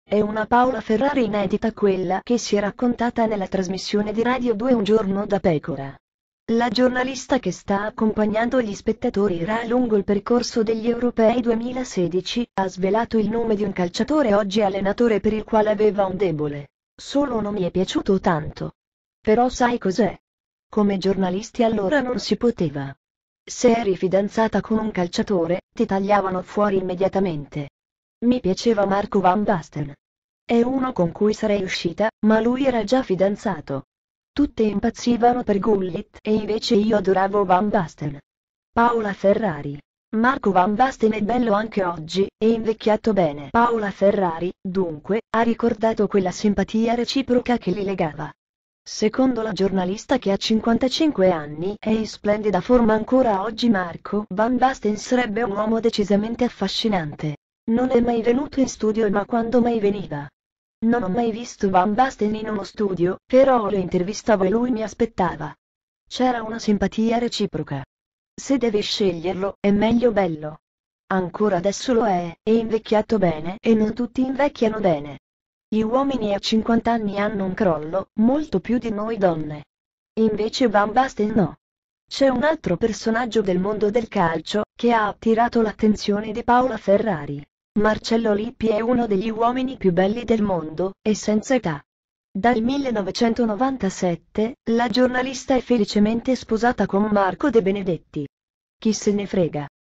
È una Paola Ferrari inedita, quella che si è raccontata nella trasmissione di Radio 2 Un giorno da pecora. La giornalista che sta accompagnando gli spettatori lungo il percorso degli Europei 2016 ha svelato il nome di un calciatore oggi allenatore per il quale aveva un debole. Solo non mi è piaciuto tanto. Però sai cos'è? Come giornalisti allora non si poteva. Se eri fidanzata con un calciatore, ti tagliavano fuori immediatamente. Mi piaceva Marco Van Basten. È uno con cui sarei uscita, ma lui era già fidanzato. Tutte impazzivano per Gullit e invece io adoravo Van Basten. Paola Ferrari. Marco Van Basten è bello anche oggi, e invecchiato bene. Paola Ferrari, dunque, ha ricordato quella simpatia reciproca che li legava. Secondo la giornalista, che ha 55 anni e in splendida forma ancora oggi, Marco Van Basten sarebbe un uomo decisamente affascinante. Non è mai venuto in studio, ma quando mai veniva. Non ho mai visto Van Basten in uno studio, però lo intervistavo e lui mi aspettava. C'era una simpatia reciproca. Se devi sceglierlo, è meglio bello. Ancora adesso lo è, e invecchiato bene, e non tutti invecchiano bene. Gli uomini a 50 anni hanno un crollo, molto più di noi donne. Invece Van Basten no. C'è un altro personaggio del mondo del calcio, che ha attirato l'attenzione di Paola Ferrari. Marcello Lippi è uno degli uomini più belli del mondo, e senza età. Dal 1997, la giornalista è felicemente sposata con Marco De Benedetti. Chi se ne frega.